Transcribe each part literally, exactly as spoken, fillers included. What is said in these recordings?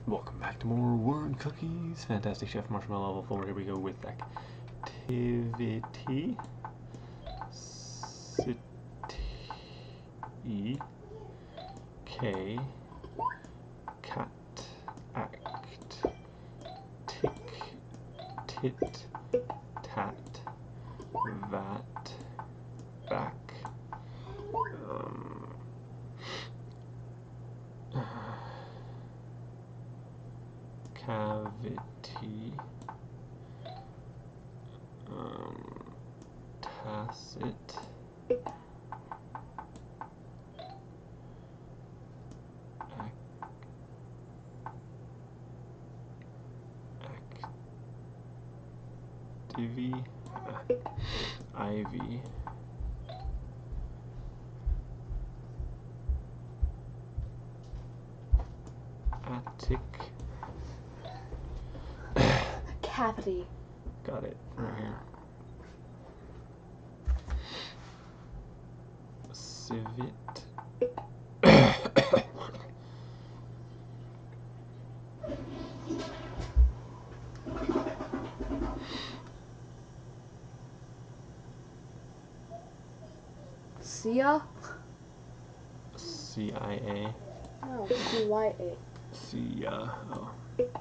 Welcome back to more word cookies. Fantastic Chef Marshmallow level four. Here we go with activity. City. K. Cat. Act. Tick. Tit. Tat. That. Back. Um. Uh, Cavity, um, tacit, activy, uh, ivy, attic. Cavity. Got it right here. Civet. Cia? C I A. No, C Y A. C, uh, oh.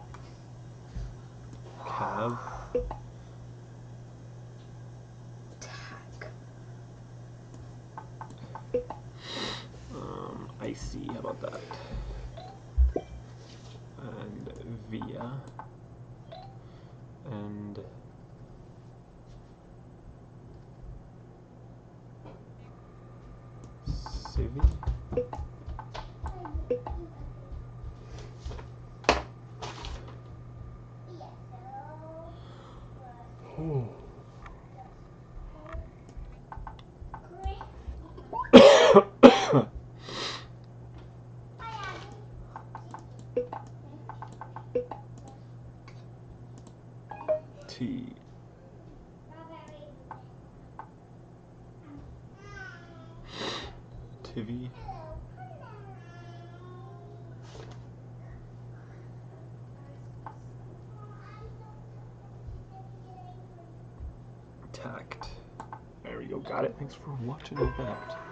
Cav. Tack. Um, icy, how about that? And via. And civvy. Oh. T. Tivy. Tact. There we go, got it. Thanks for watching all that.